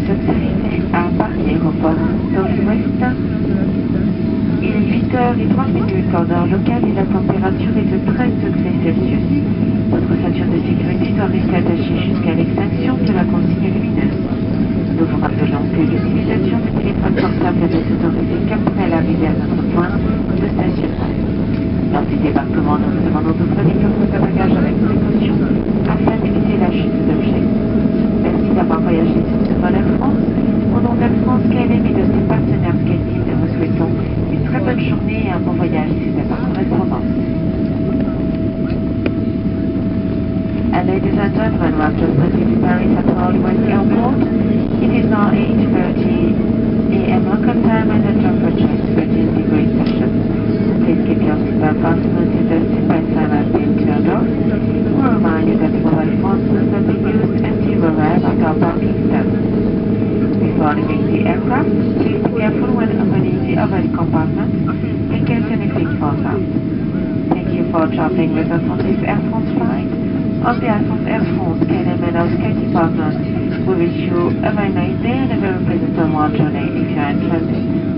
sécurité à Paris Aéroport d'Orly-Ouest. Il est 8h30 en heure locale et la température est de 13 degrés Celsius. Votre ceinture de sécurité doit rester attachée jusqu'à l'extinction de la consigne lumineuse. Nous vous rappelons que l'utilisation du téléphone portable n'est autorisée qu'après l'arrivée à notre point de stationnement. Lors du débarquement, nous vous demandons de prenir votre bagage avec précaution afin d'éviter la chute d'objets. Merci d'avoir voyagé sur ce vol Air France. Au nom d'Air France KLM et de ses partenaires SkyTeam, nous vous souhaitons une très bonne journée et un bon voyage si c'est par correspondance. And ladies and gentlemen, we have just received Paris at Orly-Ouest Airport. It is now 8:30 a.m. local time and the temperature is 13 degrees Celsius. Please keep your seatbelt fastened until the seatbelt sign has been turned off. We remind you that mobile phones will not be used until we arrive at our parking stop. Before leaving the aircraft, please be careful when opening the overhead compartment in case anything falls out. Thank you for traveling with us on this Air France flight. On behalf of Air France, KLM and our SkyTeam partners, we wish you a very nice day and a very pleasant journey if you are in transit.